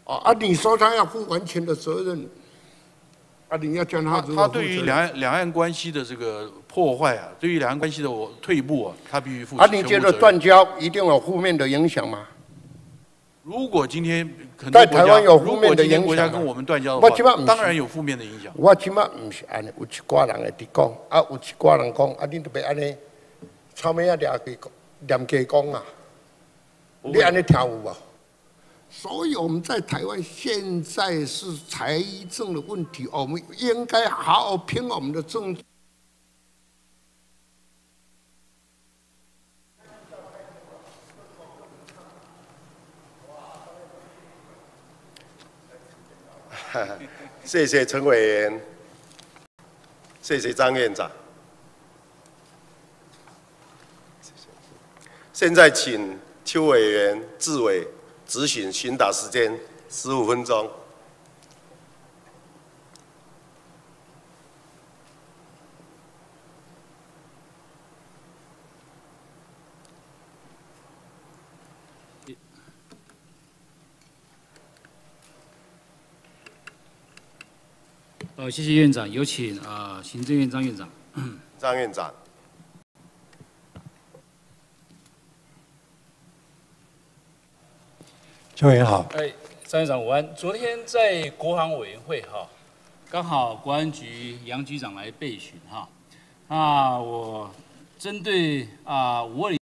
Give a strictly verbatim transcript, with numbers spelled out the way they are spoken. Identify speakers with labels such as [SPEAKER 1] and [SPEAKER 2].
[SPEAKER 1] 啊啊！你说他要负完全的责任，啊，你要叫他如何
[SPEAKER 2] 他对于两岸两岸关系的这个破坏啊，对于两岸关系的我退步啊，他必须负起
[SPEAKER 1] 啊，你觉得断交一定有负面的影响吗？如
[SPEAKER 2] 果今天
[SPEAKER 1] 在台湾有负面的影响，
[SPEAKER 2] 如果今天国家跟我们断交的话，当然有负面的影响。
[SPEAKER 1] 我起码不是安尼，有一寡人会伫讲，啊，有一寡人讲，啊，你都别安尼，草莓啊，掠鸡念鸡讲啊，你安尼听有无？所以我们在台湾现在是财政的问题，我们应该好好拼我们的政治。
[SPEAKER 3] 谢谢陈委员，谢谢张院长。现在请邱委员自委质询询答时间十五分钟。
[SPEAKER 4] 呃，谢谢院长，有请啊、呃、行政院张院长。
[SPEAKER 3] 张院长。
[SPEAKER 5] 邱委员好。
[SPEAKER 4] 哎，张院长午安。昨天在国防委员会哈，刚好国安局杨局长来备询哈，那我针对啊五二零。